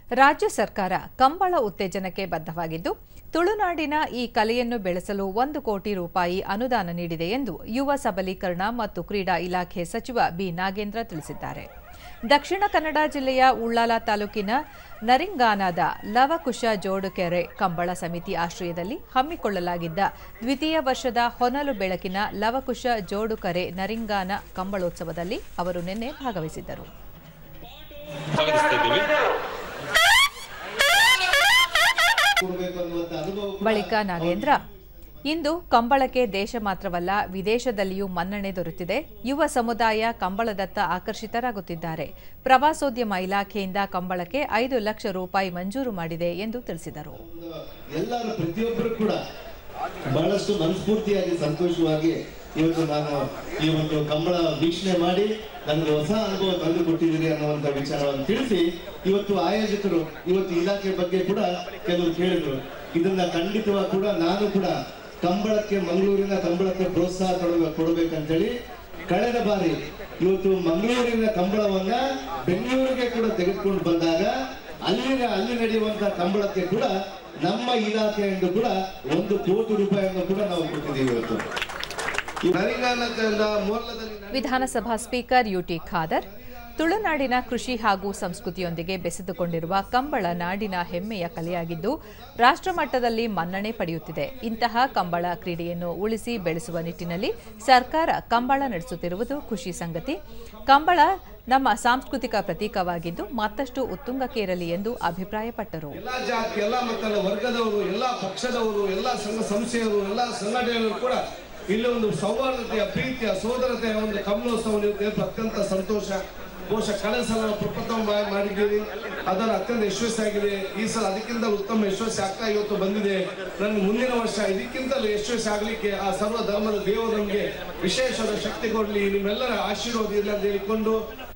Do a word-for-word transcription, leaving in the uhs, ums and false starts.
ರಾಜ್ಯ ಸರ್ಕಾರ ಕಂಬಳ ಉತ್ತೇಜನಕ್ಕೆ ಬದ್ಧವಾಗಿದ್ದು, ತುಳುನಾಡಿನ ಈ ಕಲೆಯನ್ನು ಬೆಳೆಸಲು ಒಂದು ಕೋಟಿ ರೂಪಾಯಿ ಅನುದಾನ ನೀಡಿದೆ ಎಂದು ಯುವ ಸಬಲೀಕರಣ ಮತ್ತು ಕ್ರೀಡಾ ಇಲಾಖೆ ಸಚಿವ ಬಿ ನಾಗೇಂದ್ರ ತಿಳಿಸಿದ್ದಾರೆ. ದಕ್ಷಿಣ ಕನ್ನಡ ಜಿಲ್ಲೆಯ ಉಳ್ಳಾಲ ತಾಲೂಕಿನ ನರಿಂಗಾನದ ಲವಕುಶ ಜೋಡುಕೆರೆ ಕಂಬಳ ಸಮಿತಿ ಆಶ್ರಯದಲ್ಲಿ ಹಮ್ಮಿಕೊಳ್ಳಲಾಗಿದ್ದ ದ್ವಿತೀಯ ವರ್ಷದ ಹೊನಲು ಬೆಳಕಿನ ಲವಕುಶ ಜೋಡುಕರೆ ನರಿಂಗಾನ ಕಂಬಳೋತ್ಸವದಲ್ಲಿ ಅವರು ನಿನ್ನೆ ಭಾಗವಹಿಸಿದ್ದರು. ಬಳಿಕ ನಾಗೇಂದ್ರ, ಇಂದು ಕಂಬಳಕ್ಕೆ ದೇಶ ಮಾತ್ರವಲ್ಲ ವಿದೇಶದಲ್ಲಿಯೂ ಮನ್ನಣೆ ದೊರೆತಿದೆ. ಯುವ ಸಮುದಾಯ ಕಂಬಳದತ್ತ ಆಕರ್ಷಿತರಾಗುತ್ತಿದ್ದಾರೆ. ಪ್ರವಾಸೋದ್ಯಮ ಇಲಾಖೆಯಿಂದ ಕಂಬಳಕ್ಕೆ ಐದು ಲಕ್ಷ ರೂಪಾಯಿ ಮಂಜೂರು ಮಾಡಿದೆ ಎಂದು ತಿಳಿಸಿದರು. ಎಲ್ಲರೂ ಪ್ರತಿಯೊಬ್ಬರು ಕೂಡ ಬಹಳಷ್ಟು ಮನಸ್ಫೂರ್ತಿಯಾಗಿ ಸಂತೋಷವಾಗಿ ಇವತ್ತು ನಾನು ಈ ಒಂದು ಕಂಬಳ ವೀಕ್ಷಣೆ ಮಾಡಿ ನನಗೆ ಹೊಸ ಅನುಭವ ತಂದು ಕೊಟ್ಟಿದ್ದೀರಿ ಅನ್ನುವಂಥ ವಿಚಾರವನ್ನು ತಿಳಿಸಿ, ಇವತ್ತು ಆಯೋಜಕರು ಇವತ್ತು ಇಲಾಖೆ ಬಗ್ಗೆ ಕೂಡ ಕೆಲವರು ಕೇಳಿದ್ರು. ಇದನ್ನ ಖಂಡಿತವಾಗಿ ಕೂಡ ನಾನು ಕೂಡ ಕಂಬಳಕ್ಕೆ ಮಂಗಳೂರಿನ ಕಂಬಳಕ್ಕೆ ಪ್ರೋತ್ಸಾಹ ಕೊಡಬೇಕಂತೇಳಿ ಕಳೆದ ಬಾರಿ ಇವತ್ತು ಮಂಗಳೂರಿನ ಕಂಬಳವನ್ನ ಬೆಂಗಳೂರಿಗೆ ಕೂಡ ತೆಗೆದುಕೊಂಡು ಬಂದಾಗ ಅಲ್ಲಿನ ಅಲ್ಲಿ ನಡೆಯುವಂತಹ ಕಂಬಳಕ್ಕೆ ಕೂಡ ನಮ್ಮ ಇಲಾಖೆಯಿಂದ ಕೂಡ ಒಂದು ಕೋಟಿ ರೂಪಾಯಿಯನ್ನು ಕೂಡ ನಾವು ಕೊಟ್ಟಿದ್ದೀವಿ. ಇವತ್ತು ವಿಧಾನಸಭಾ ಸ್ಪೀಕರ್ ಯುಟಿ ಖಾದರ್, ತುಳುನಾಡಿನ ಕೃಷಿ ಹಾಗೂ ಸಂಸ್ಕೃತಿಯೊಂದಿಗೆ ಬೆಸೆದುಕೊಂಡಿರುವ ಕಂಬಳ ನಾಡಿನ ಹೆಮ್ಮೆಯ ಕಲೆಯಾಗಿದ್ದು ರಾಷ್ಟ್ರಮಟ್ಟದಲ್ಲಿ ಮನ್ನಣೆ ಪಡೆಯುತ್ತಿದೆ. ಇಂತಹ ಕಂಬಳ ಕ್ರೀಡೆಯನ್ನು ಉಳಿಸಿ ಬೆಳೆಸುವ ನಿಟ್ಟಿನಲ್ಲಿ ಸರ್ಕಾರ ಕಂಬಳ ನಡೆಸುತ್ತಿರುವುದು ಖುಷಿ ಸಂಗತಿ. ಕಂಬಳ ನಮ್ಮ ಸಾಂಸ್ಕೃತಿಕ ಪ್ರತೀಕವಾಗಿದ್ದು ಮತ್ತಷ್ಟು ಉತ್ತುಂಗಕ್ಕೇರಲಿ ಎಂದು ಅಭಿಪ್ರಾಯಪಟ್ಟರು. ಎಲ್ಲಾ ಜಾತಿ, ಎಲ್ಲಾ ಮಕ್ಕಳ ವರ್ಗದವರು, ಎಲ್ಲಾ ಪಕ್ಷದವರು, ಎಲ್ಲಾ ಸಂಘ ಸಂಸ್ಥೆಯವರು, ಎಲ್ಲಾ ಸಂಘಟನೆಗಳು ಕೂಡ ಇಲ್ಲಿ ಒಂದು ಸೌಹಾರ್ದತೆಯ, ಪ್ರೀತಿಯ, ಸೋದರತೆಯ ಒಂದು ಕಂಬಳೋತ್ಸವ ಅತ್ಯಂತ ಸಂತೋಷ. ಬಹುಶಃ ಕಳೆದ ಸಲ ಪ್ರಪ್ರಥಮ ಮಾಡಿದ್ದೀರಿ, ಅದರ ಅತ್ಯಂತ ಯಶಸ್ವಿಯಾಗಿದೆ. ಈ ಸಲ ಅದಕ್ಕಿಂತ ಉತ್ತಮ ಯಶಸ್ವಿ ಆಗ್ತಾ ಇವತ್ತು ಬಂದಿದೆ. ನನಗೆ ಮುಂದಿನ ವರ್ಷ ಇದಕ್ಕಿಂತಲೂ ಯಶಸ್ವಿ ಆಗಲಿಕ್ಕೆ ಆ ಸರ್ವ ಧರ್ಮದ ದೇವರು ನಮಗೆ ವಿಶೇಷವಾದ ಶಕ್ತಿ ಕೊಡಲಿ, ನಿಮ್ಮೆಲ್ಲರ ಆಶೀರ್ವಾದ ಇಲ್ಲ ಅಂತ ಹೇಳಿಕೊಂಡು